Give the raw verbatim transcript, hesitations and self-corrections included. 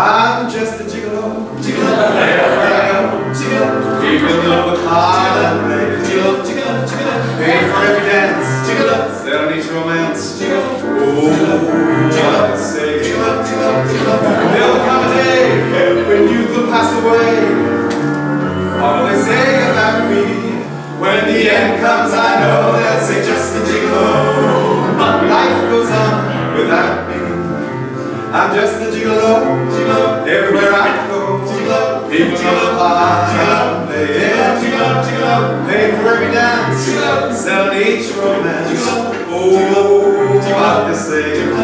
I'm just a gigolo, gigolo, everywhere I go, gigolo. People know the card I play, gigolo, gigolo, gigolo. Pay for every dance, gigolo. Sell each romance, gigolo. Oh, gigolo, I say, gigolo, gigolo, gigolo. There'll come a day when youth will pass away. All they say about me, when the end comes, I know they'll say just a gigolo. But life goes on without me. I'm just a gigolo, gigolo, everywhere I go, gigolo. People know the part I play, yeah, gigolo, gigolo. Pay for every dance, gigolo. Sell each romance, gigolo. Oh, what they say.